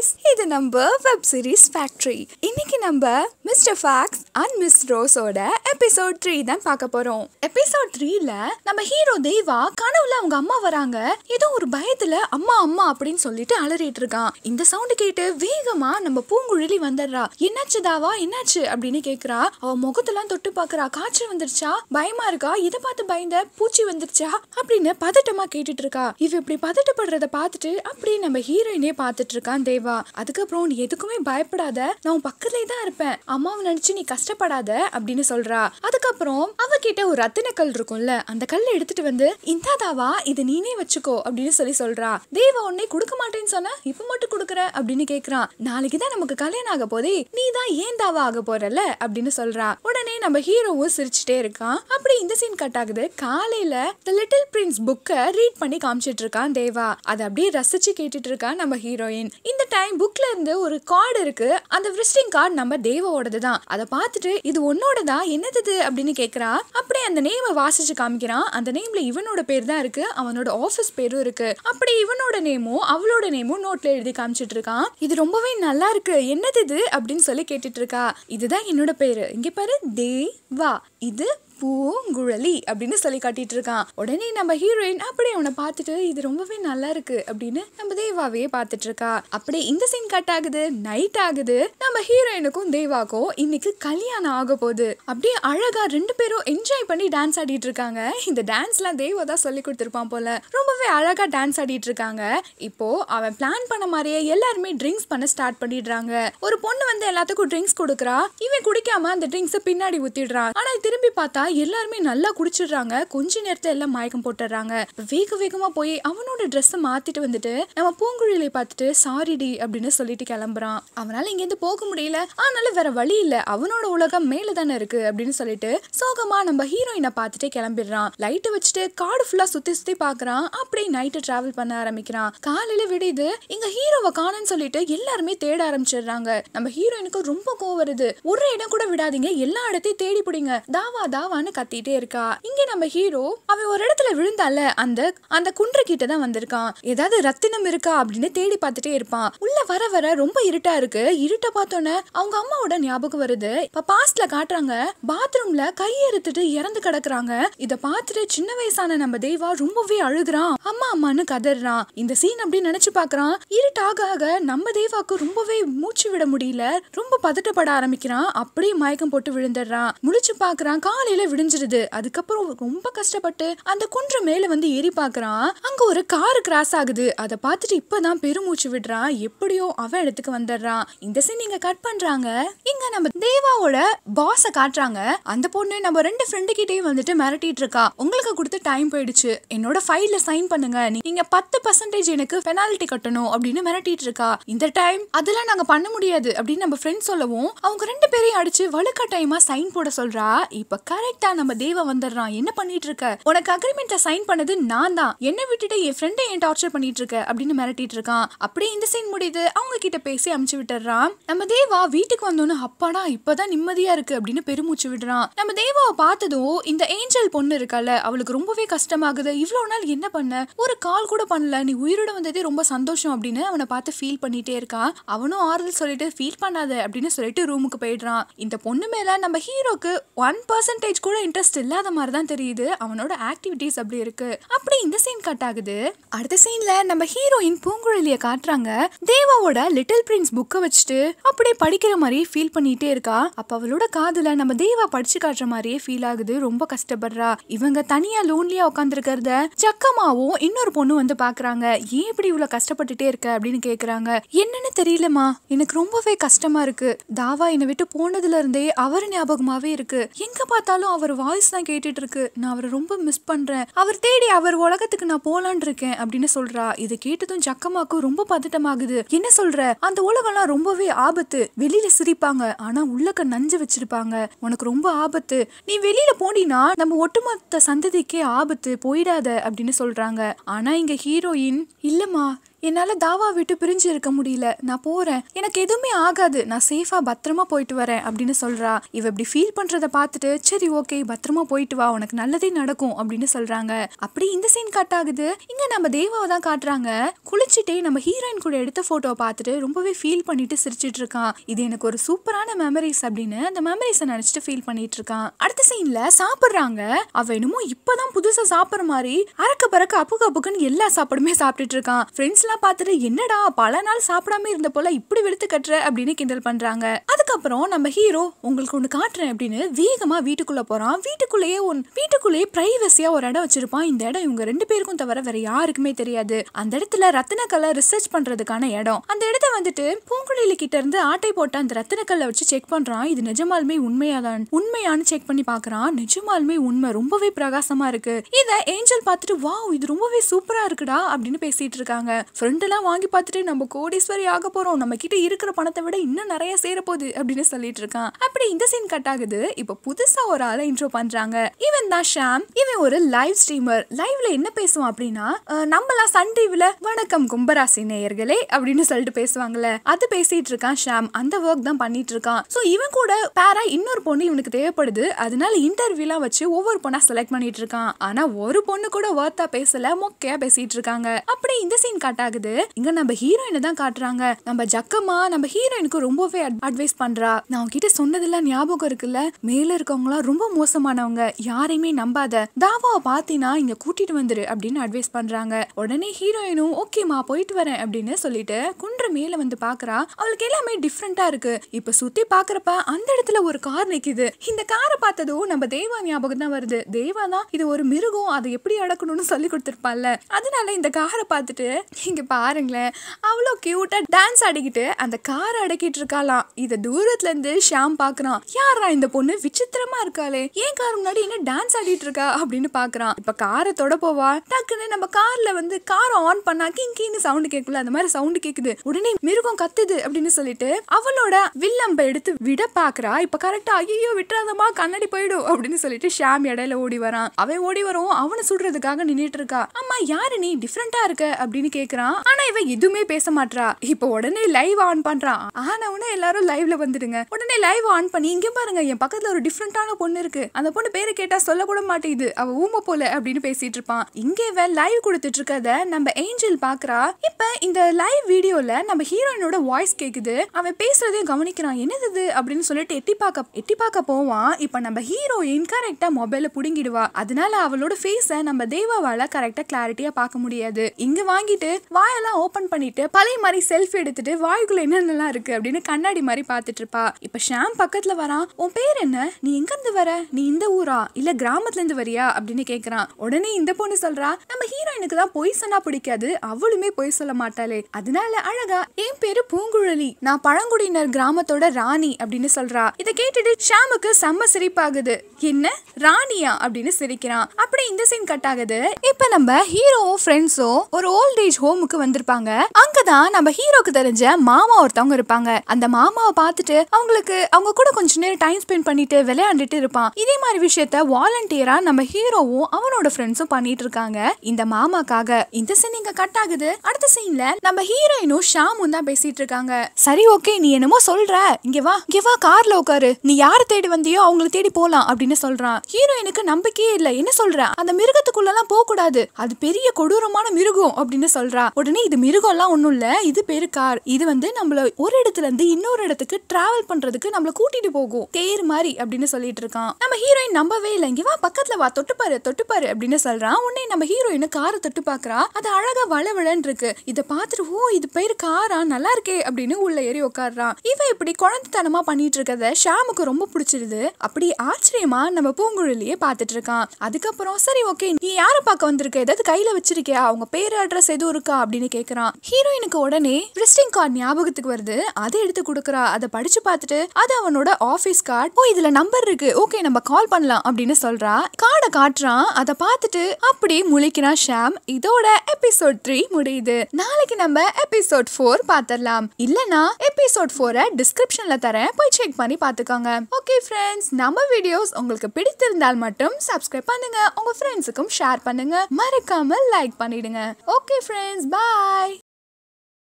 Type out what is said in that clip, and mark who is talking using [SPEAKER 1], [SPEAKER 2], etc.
[SPEAKER 1] guys, இது நம்ம web series factory. இன்னைக்கு நம்ம Mr.fox and Miss Roseோட எபிசோட் 3 தான் பார்க்க போறோம். எபிசோட் 3ல நம்ம ஹீரோ தேவா கனவுல அவங்க அம்மா வராங்க. ஏதோ ஒரு பயத்துல அம்மா அம்மா அப்படின்னு சொல்லிட்டு அலறிட்டு இருக்கான். இந்த சவுண்ட் கேட்டு வேகமா நம்ம பூங்குழலி வந்துடுறா. என்னாச்சு தாவா, என்னாச்சு அப்படின்னு கேக்குறா. அவ முகத்தெல்லாம் தொட்டு பாக்குறா. காய்ச்சல் வந்துருச்சா, பயமா இருக்கா, இதை பார்த்து பயந்த, பூச்சி வந்துருச்சா அப்படின்னு பதட்டமா கேட்டுட்டு இருக்கா. இவ இப்படி பதட்டப்படுறத பார்த்துட்டு அப்படியே நம்ம ஹீரோயினே பார்த்துட்டு இருக்கான் தேவா. அதுக்கப்புறம் நீ எதுக்குமே பயப்படாத, நான் பக்கத்துலயே தான் இருப்பேன், அம்மாவை நினைச்சு நீ கஷ்டப்படாத அப்படின்னு சொல்றா. அதுக்கப்புறம் அவகிட்ட ஒரு ரத்தின கல் இருக்கும்ல, அந்த கல்லை எடுத்துட்டு வந்து இந்த தாவா இது நீனே வச்சுக்கோ அப்படின்னு சொல்றா. தேவா உன்னை கொடுக்க மாட்டேன்னு சொன்ன, இப்ப மட்டும் கொடுக்குற அப்படின்னு கேக்குறான். நாளைக்கு தான் நமக்கு கல்யாணம் ஆக போதே, நீ தான் ஏன் தாவா ஆக போறல அப்படின்னு சொல்றா. உடனே நம்ம ஹீரோவும் சிரிச்சுட்டே இருக்கான். அப்படி இந்த சீன் கட் ஆகுது. காலையில தி லிட்டில் பிரின்ஸ் புக்கை ரீட் பண்ணி காமிச்சிட்டு இருக்கான் தேவா. அதை அப்படியே ரசிச்சு கேட்டுட்டு இருக்கான் நம்ம ஹீரோயின். இந்த டைம் புக்ல இருந்து ஒரு கார்டு இருக்கு. அந்த விசிட்டிங் கார்டு நம்ம தேவாவோடது தான். அதை பார்த்துட்டு இது உன்னோடதா, என்னது அப்படின்னு கேக்குறா. அப்படியே அந்த நேமை வாசிச்சு காமிக்கிறான். அந்த நேம்ல இவனோட பேர் தான் இருக்கு, அவனோட ஆபீஸ் பேரும் இருக்கு. அப்படி இவனோட நேமும் அவளோட நேமும் நோட்ல எழுதி காமிச்சிட்டு இருக்கான். இது ரொம்பவே நல்லா இருக்கு, என்னது இது அப்படின்னு சொல்லி கேட்டுட்டு இருக்கா. இதுதான் என்னோட பேரு, இங்க பாரு தேவா, இது பூங்குழலி அப்படின்னு சொல்லி காட்டிட்டு இருக்கான். உடனே நம்ம ஹீரோயின் அப்படியே அவனை பார்த்துட்டு இது ரொம்பவே நல்லா இருக்கு அப்படின்னு நம்ம தேவாவையே பார்த்துட்டு இருக்கா. அப்படியே இந்த சீன் கட் ஆகுது. நைட் ஆகுது. நம்ம ஹீரோயினுக்கும் தேவாக்கும் இன்னைக்கு கல்யாணம் ஆக போகுது. அப்படியே அழகா ரெண்டு பேரும் என்ஜாய் பண்ணி டான்ஸ் ஆடிட்டு இருக்காங்க. இந்த டான்ஸ்லாம் தேவா தான் சொல்லி கொடுத்துருப்பான் போல. ரொம்பவே அழகா டான்ஸ் ஆடிட்டு இருக்காங்க. இப்போ அவன் பிளான் பண்ண மாதிரியே எல்லாருமே ட்ரிங்க்ஸ் பண்ண ஸ்டார்ட் பண்ணிடுறாங்க. ஒரு பொண்ணு வந்து எல்லாத்துக்கும் ட்ரிங்க்ஸ் கொடுக்குறா. இவன் குடிக்காம அந்த ட்ரிங்க்ஸை பின்னாடி ஊத்திடுறான். ஆனா திரும்பி பார்த்தா எல்லாருமே நல்லா குடிச்சிடுறாங்க. கொஞ்ச நேரத்துல எல்லாம் மயக்கம் போட்டுறாங்க. வேக வேகமா போய் அவனோட ட்ரெஸ்ஸை மாத்திட்டு வந்துட்டு நம்ம பூங்குழலியை பார்த்துட்டு சாரிடி அப்படின்னு சொல்லிட்டு கிளம்புறான். அவனால இங்க இருந்து போக முடியல, ஆனால வேற வழி இல்ல, அவனோட உலகம் மேல தானே இருக்கு அப்படின்னு சொல்லிட்டு சோகமா நம்ம ஹீரோயினை பார்த்துட்டு கிளம்பிடுறான். லைட்டை வச்சுட்டு காடு ஃபுல்லா சுத்தி சுத்தி பாக்குறான். அப்படியே நைட்டு டிராவல் பண்ண ஆரம்பிக்கிறான். காலையில விடியுது. இங்க ஹீரோவை காணன்னு சொல்லிட்டு எல்லாருமே தேட ஆரம்பிச்சிடுறாங்க. நம்ம ஹீரோயினுக்கு ரொம்ப கோவம் வருது. ஒரு இடம் கூட விடாதீங்க, எல்லா இடத்தையும் தேடி பிடிங்க, தாவா தாவா கத்திட்டே இருக்கா. இங்க நம்ம ஹீரோ அவன் ஒரு இடத்துல விழுந்தால அந்த குன்று கிட்ட தான் வந்திருக்கான். ஏதாவது ரத்தினம் இருக்கா அப்படின்னு தேடி பார்த்துட்டே இருப்பான். உள்ள வர வர ரொம்ப இருட்டா இருக்கு. இருட்ட பார்த்தோன்னே அவங்க அம்மாவோட ஞாபகம் வருது. இப்ப பாஸ்ட்ல காட்டுறாங்க, பாத்ரூம்ல கையெடுத்துட்டு இறந்து கிடக்குறாங்க. இத பார்த்துட்டு சின்ன வயசான நம்ம தேவா ரொம்பவே அழுகுறான். அம்மா அம்மான்னு கதறான். இந்த சீன் அப்படி நினைச்சு பாக்குறான். இருட்டாக ஆக நம்ம தேவாக்கு ரொம்பவே மூச்சு விட முடியல. ரொம்ப பதட்டப்பட ஆரம்பிக்கிறான். அப்படியே மயக்கம் போட்டு விழுந்துடுறான். முழிச்சு பாக்குறான். காலையில விடிஞ்சிருது. அதுக்கப்புறம் ரொம்ப கஷ்டப்பட்டு அந்த குன்று மேல வந்து ஏறி பாக்குறான். அங்க ஒரு கார் கிராஸ் ஆகுது. அதை பார்த்துட்டு இப்பதான் பெருமூச்சு விடுறான். எப்படியோ அவன் இடத்துக்கு வந்துடுறான். இந்த சீன் இங்க கட் பண்றாங்க. இங்க நம்ம தேவாவோட பாஸ காட்டுறாங்க. அந்த பொண்ணு நம்ம ரெண்டு ஃப்ரெண்டு கிட்டயும் வந்துட்டு மிரட்டிட்டு இருக்கா. உங்களுக்கு கொடுத்த டைம் போயிடுச்சு, என்னோட ஃபைல்ல சைன் பண்ணுங்க, நீங்க 10% எனக்கு பெனால்டி கட்டணும் அப்படின்னு மிரட்டிட்டு இருக்கா. இந்த டைம் அதெல்லாம் நாங்க பண்ண முடியாது அப்படின்னு நம்ம ஃப்ரெண்ட் சொல்லவும் அவங்க ரெண்டு பேரையும் அடிச்சு வலுக்கட்டாயமா சைன் போட சொல்றா. இப்ப கரெக்டா நம்ம தேவா வந்துடுறான். என்ன பண்ணிட்டு இருக்க, உனக்கு அக்ரிமெண்ட்டை சைன் பண்ணது நான் தான், என்ன விட்டுட்டு என் ஃப்ரெண்டை ஏன் டார்ச்சர் பண்ணிட்டு இருக்க அப்படின்னு மிரட்டிட்டு இருக்கான். அப்படியே இந்த சீன் முடியுது. அவங்க கிட்ட பேசி அமுச்சு விட்டுறான். நம்ம தேவா வீட்டுக்கு வந்தோன்னு அப்பாடா இப்பதான் நிம்மதியா இருக்கு அப்படின்னு பெருமூச்சு விடுறான். நம்ம தேவாவை பார்த்ததும் இந்த ஏஞ்சல் பொண்ணு இருக்கல, அவளுக்கு ரொம்பவே கஷ்டமாகுது. இவ்வளவு நாள் என்ன பண்ண, ஒரு கால் கூட பண்ணல, நீ உயிரோட வந்ததே ரொம்ப சந்தோஷம் அப்படின்னு அவனை பார்த்து ஃபீல் பண்ணிட்டே இருக்கான். அவனும் ஆறுதல் சொல்லிட்டு ஃபீல் பண்ணாத அப்படின்னு சொல்லிட்டு ரூமுக்கு போயிடுறான். இந்த பொண்ணு மேல நம்ம ஹீரோக்கு 1% கூட இன்ட்ரெஸ்ட் இல்லாத மாதிரி தான் தெரியுது. அவனோட ஆக்டிவிட்டிஸ் அப்படி இருக்கு. அப்படி இந்த சீன் கட் ஆகுது. அடுத்த சீன்ல நம்ம ஹீரோயின் பூங்குழலியை காட்டுறாங்க. தேவாவோட லிட்டில் பிரின்ஸ் புக்கை வச்சுட்டு அப்படியே படிக்கிற மாதிரி ஃபீல் பண்ணிட்டே இருக்கா. அப்ப அவளோட காதுல நம்ம தேவா படிச்சு காட்டுற மாதிரியே ஃபீல் ஆகுது. ரொம்ப கஷ்டப்படுறா. இவங்க தனியா லோன்லியா உட்காந்துருக்கிறத ஜக்கமாவும் இன்னொரு பொண்ணு வந்து பாக்குறாங்க. ஏன் இப்படி இவ்வளவு கஷ்டப்பட்டுட்டே இருக்க அப்படின்னு கேக்குறாங்க. என்னன்னு தெரியலமா, எனக்கு ரொம்பவே கஷ்டமா இருக்கு, தாவா என்னை விட்டு போனதுல இருந்தே அவர் ஞாபகமாவே இருக்கு, எங்க பார்த்தாலும் அவர் வாய்ஸ் தான் கேட்டுட்டு இருக்கு, நான் அவரை ரொம்ப மிஸ் பண்றேன், அவர் தேடி அவர் உலகத்துக்கு நான் போலான் இருக்கேன் அப்படின்னு சொல்றா. இது கேட்டதும் ஜக்கமாக்கு ரொம்ப பதட்டமாகுது. என்ன சொல்ற, அந்த உலகம்லாம் ரொம்பவே ஆபத்து, வெளியில சிரிப்பாங்க ஆனா உள்ளக்க நஞ்சு வச்சிருப்பாங்க, உனக்கு ரொம்ப ஆபத்து, நீ வெளியில போனீனா நம்ம ஒட்டுமொத்த சந்ததிக்கே ஆபத்து, போயிடாத அப்படின்னு சொல்றாங்க. ஆனா இங்க ஹீரோயின் இல்லம்மா என்னால தாவா விட்டு பிரிஞ்சு இருக்க முடியல, நான் போறேன், எனக்கு எதுவுமே ஆகாது, நான் சேஃபா பத்திரமா போயிட்டு வரேன் அப்படின்னு சொல்றா. இவ இப்படி ஃபீல் பண்றத பார்த்துட்டு சரி ஓகே பத்திரமா போயிட்டு வா, உனக்கு நல்லதே நடக்கும் அப்படின்னு சொல்றாங்க. அப்படி இந்த சீன் கட் ஆகுது. இங்க நம்ம தேவாவை தான் காட்டுறாங்க. குளிச்சுட்டே நம்ம ஹீரோயின் கூட எடுத்த போட்டோவை பார்த்துட்டு ரொம்பவே ஃபீல் பண்ணிட்டு சிரிச்சிட்டு இருக்கான். இது எனக்கு ஒரு சூப்பரான மெமரிஸ் அப்படின்னு அந்த மெமரிஸை நினைச்சிட்டு ஃபீல் பண்ணிட்டு இருக்கான். அடுத்த சீன்ல சாப்பிடுறாங்க. அவ என்னமோ இப்பதான் புதுசா சாப்பிடுற மாதிரி அரக்க பறக்க அப்புக்கு அப்புக்குன்னு எல்லா சாப்பாடுமே சாப்பிட்டுட்டு இருக்கான். ஃப்ரெண்ட்ஸ் எல்லாம் பார்த்துட்டு என்னடா பல நாள் சாப்பிடாம இருந்த போல இப்படி வெளுத்து கட்டுற அப்படின்னு கிண்டல் பண்றாங்க. அதுக்கப்புறம் நம்ம ஹீரோ உங்களுக்கு ஒண்ணு காட்டுறேன் அப்படின்னு வேகமா வீட்டுக்குள்ள போறான். வீட்டுக்குள்ளேயே பிரைவசியா ஒரு இடம் வச்சிருப்பான். இந்த இடம் இவங்க 2 பேருக்கும் தவிர வேற யாருக்குமே தெரியாது. அந்த இடத்துல ரத்தினக்கல்லை ரிசர்ச் பண்றதுக்கான இடம். அந்த இடத்த வந்துட்டு பூங்குழலி கிட்ட இருந்து ஆட்டை போட்ட அந்த ரத்தினக்கல்லை வச்சு செக் பண்றான். இது நிஜமாலுமே உண்மையானு செக் பண்ணி பாக்குறான். நிஜமாலுமே உண்மை, ரொம்பவே பிரகாசமா இருக்கு. இத ஏஞ்சல் பார்த்துட்டு வாவ் இது ரொம்பவே சூப்பரா இருக்குடா அப்படின்னு பேசிட்டு இருக்காங்க. ஃப்ரெண்ட் எல்லாம் வாங்கி பார்த்துட்டு நம்ம கோடீஸ்வரி ஆக போறோம், நம்ம கிட்ட இருக்கிற பணத்தை விட இன்னும் நிறைய சேர போகுது அப்படின்னு சொல்லிட்டு இருக்கான். அப்படி இந்த சீன் கட் ஆகுது. இப்ப புதுசா ஒரு ஆளை இன்ட்ரோ பண்றாங்க. இவன் தான் ஷாம். இவன் ஒரு லைவ் ஸ்ட்ரீமர். லைவ்ல என்ன பேசுவான் அப்படின்னா நம்மளா சன் டிவில வணக்கம் கும்பராசி நேயர்களே அப்படின்னு சொல்லிட்டு பேசுவாங்கல்ல, அது பேசிட்டு இருக்கான் ஷாம். அந்த ஒர்க் தான் பண்ணிட்டு இருக்கான். சோ இவன் கூட பேரா இன்னொரு பொண்ணு இவனுக்கு தேவைப்படுது. அதனால இன்டர்வியூலாம் வச்சு ஒவ்வொரு பொண்ணா செலக்ட் பண்ணிட்டு இருக்கான். ஆனா ஒரு பொண்ணு கூட வர்த்தா பேசல, மொக்கையா பேசிட்டு இருக்காங்க. அப்படி இந்த சீன் கட் ஆகுது. இங்க நம்ம ஹீரோயினை தான் காட்டுறாங்க. நம்ம ஜக்கம்மா நம்ம ஹீரோயினுக்கு ரொம்பவே அட்வைஸ் பண்றா. நான் உன்கிட்ட சொன்னதெல்லாம் ஞாபகம் இருக்குல்ல, மேல இருக்கவங்களா ரொம்ப மோசமானவங்க, யாரையுமே நம்பாத, தாவாவை பாத்தீனா இங்க கூட்டிட்டு வந்துரு அப்படின்னு அட்வைஸ் பண்றாங்க. உடனே ஹீரோயினும் ஓகேமா போயிட்டு வரேன் அப்படின்னு சொல்லிட்டு குன்ற மேல வந்து பாக்குறா. அவளுக்கு எல்லாமே டிஃப்ரெண்டா இருக்கு. இப்ப சுத்தி பாக்குறப்ப அந்த இடத்துல ஒரு கார் நிக்குது. இந்த காரை பார்த்ததும் நம்ம தேவா ஞாபகம் தான் வருது. தேவா தான் இது ஒரு மிருகம், அதை எப்படி அடக்கணும்னு சொல்லி கொடுத்துருப்பால. அதனால இந்த காரை பார்த்துட்டு இங்க பாருங்களேன் அவ்வளோ கியூட்டா டான்ஸ் ஆடிக்கிட்டு அந்த காரை அடக்கிட்டு இருக்காளாம். இத தூரத்துல இருந்து ஷாம் பாக்குறான். யாரா இந்த பொண்ணு விசித்திரமா இருக்காளே, ஏன் கார் முன்னாடி என்ன டான்ஸ் ஆடிட்டு இருக்கா அப்படின்னு பாக்குறான். இப்ப காரை தொட போவா, டக்குன்னு நம்ம கார்ல வந்து காரை ஆன் பண்ணா கிங்கின்னு சவுண்ட் கேட்கல, அந்த மாதிரி சவுண்ட் கேக்குது. உடனே மிருகம் கத்துது அப்படின்னு சொல்லிட்டு அவளோட வில்லம்ப எடுத்து விட பாக்குறா. இப்ப கரெக்டா ஐயோ விட்டுறாதமா கண்ணாடி போயிடும் அப்படின்னு சொல்லிட்டு ஷாம் இடையில ஓடி வரான். அவன் ஓடி வரும், அவனை சுடுறதுக்காக நின்னுட்டு இருக்கா. அம்மா யாரு நீ டிஃப்ரெண்டா இருக்க அப்படின்னு கேக்குறான். ஆனா இவன் எதுவுமே பேச மாட்டா. இப்ப உடனே லைவ் ஆன் பண்றான். ஆனவனே எல்லாரும் லைவ்ல வந்துடுங்க. உடனே லைவ் ஆன் பண்ணி இங்க பாருங்க என் பக்கத்துல ஒரு டிஃப்ரெண்டான பொண்ணு இருக்கு, அந்த பொண்ணு பேரை கேட்டா சொல்ல கூட மாட்டேங்குது, அவ ஊமை போல அப்படின்னு பேசிட்டு இருப்பான். இங்க இவன் லைவ் கொடுத்துட்டு இருக்கத நம்ம ஏஞ்சல் பாக்குறா. இப்ப இந்த லைவ் வீடியோல நம்ம ஹீரோயினோட வாய்ஸ் கேக்குது. அவன் பேசுறதையும் கவனிக்கிறான். என்னது அப்படின்னு சொல்லிட்டு எட்டி பார்க்க போவான். இப்ப நம்ம ஹீரோயின் கரெக்டா மொபைல புடுங்கிடுவா. அதனால அவளோட ஃபேஸ நம்ம தேவாவால கரெக்டா கிளாரிட்டியா பார்க்க முடியாது. இங்க வாங்கிட்டு வாயெல்லாம் ஓபன் பண்ணிட்டு பழைய மாதிரி செல்ஃபி எடுத்துட்டு வாய்க்குள்ள என்னென்னலாம் இருக்கு அப்படின்னு கண்ணாடி மாதிரி பாத்துட்டு இருப்பா. இப்ப ஷாம் பக்கத்துல வரான். உன் பேர் என்ன, நீ எங்க இருந்து வர, நீ இந்த ஊரா இல்ல கிராமத்துல இருந்து வரியா அப்படின்னு கேக்குறான். உடனே இந்த பொண்ணு சொல்றா நம்ம ஹீரோயினுக்கு தான் பொய் சொன்னா பிடிக்காது, அவளுமே பொய் சொல்ல மாட்டாளே, அதனால அழகா என் பேரு பூங்குழலி, நான் பழங்குடியினர் கிராமத்தோட ராணி அப்படின்னு சொல்றா. இத கேட்டுட்டு ஷாமுக்கு செம்ம சிரிப்பாகுது. என்ன ராணியா அப்படின்னு சிரிக்கிறான். அப்படி இந்த சீன் கட் ஆகுது. இப்ப நம்ம ஹீரோவும் ஃப்ரெண்ட்ஸும் ஒரு ஓல்ட் ஏஜ் ஹோமுக்கு வந்திருப்பாங்க. அங்கதான் நம்ம ஹீரோக்கு தெரிஞ்ச மாமா ஒருத்தவங்க இருப்பாங்க. அந்த மாமாவை பார்த்துட்டு அவங்க கூட கொஞ்ச நேரம் டைம் ஸ்பெண்ட் பண்ணிட்டு விளையாண்டுட்டு இருப்பான். இதே மாதிரி விஷயத்த வாலண்டியரா நம்ம ஹீரோவும் அவனோட ஃப்ரெண்ட்ஸும் பண்ணிட்டு இருக்காங்க இந்த மாமாக்காக. இந்த சீன் இங்க கட் ஆகுது. அடுத்த சீன்ல நம்ம ஹீரோயினும் ஷாமும் தான் பேசிட்டு இருக்காங்க. சரி ஓகே நீ என்னமோ சொல்ற, இங்க வா கார்ல உட்காரு, நீ யார தேடி வந்தியோ அவங்கள தேடி போலாம் அப்படின்னு சொல்றான். ஹீரோயினுக்கு நம்பிக்கையே இல்ல. என்ன சொல்ற, அந்த மிருகத்துக்குள்ள எல்லாம் போக கூடாது, அது பெரிய கொடூரமான மிருகம் அப்படின்னு சொல்றா. உடனே இது மிருகம் எல்லாம் ஒண்ணும் இல்ல, இது பேரு கார், இது வந்து நம்மள ஒரு இடத்துல இருந்து இன்னொரு இடத்துக்கு டிராவல் பண்றதுக்கு நம்மள கூட்டிட்டு போகும், தேர் மாதிரி அப்படின்னு சொல்லிட்டு இருக்கான். நம்ம ஹீரோயின் நம்பவே இல்லை. இங்க வா பக்கத்துல வா, தொட்டுப்பாரு அப்படின்னு சொல்றான். உடனே நம்ம ஹீரோயின் காரை தொட்டு பாக்குறா. அது அழகா வளவளன்னு இருக்கு. இத பாத்துட்டு ஓ இது பேரு காரா, நல்லா இருக்கே அப்படின்னு உள்ள ஏறி உட்கார்றான். இவன் இப்படி குழந்தைத்தனமா பண்ணிட்டு இருக்கத ஷாமுக்கு ரொம்ப பிடிச்சிருது. அப்படி ஆச்சரியமா நம்ம பூங்குழலியே பாத்துட்டு இருக்கான். அதுக்கப்புறம் சரி ஓகே நீ யார பார்க்க வந்திருக்க, ஏதாவது கையில வச்சிருக்கியா, அவங்க பேரு அட்ரஸ் எதுவும் இருக்கா அப்படின்னு கேக்குறான். ஹீரோயினுக்கு உடனே விசிட்டிங் கார்டு ஞாபகத்துக்கு வருது. அதை எடுத்து கொடுக்குறா. அதை படிச்சு பார்த்துட்டு அது அவனோட ஆபீஸ் கார்டு. ஓ இதுல நம்பர் இருக்கு, ஓகே நம்ம கால் பண்ணலாம் அப்படின்னு சொல்றா. கார்டை காட்டுறான். அதை பார்த்துட்டு அப்படி முழிக்கிறான் ஷாம். இதோட எபிசோட் 3 முடியுது. நாளைக்கு நம்ம எபிசோட் 4 பாத்திரலாம். இல்லனா எபிசோட் 4 டிஸ்கிரிப்ஷன்ல தரேன், போய் செக் பண்ணி பாத்துக்கோங்க. ஓகே ஃப்ரெண்ட்ஸ், நம்ம வீடியோஸ் உங்களுக்கு பிடித்திருந்தால் மட்டும் சப்ஸ்கிரைப் பண்ணுங்க, உங்க ஃப்ரெண்ட்ஸுக்கும் ஷேர் பண்ணுங்க, மறக்காம லைக் பண்ணிடுங்க. ஓகே ஃப்ரெண்ட்ஸ், பாய்.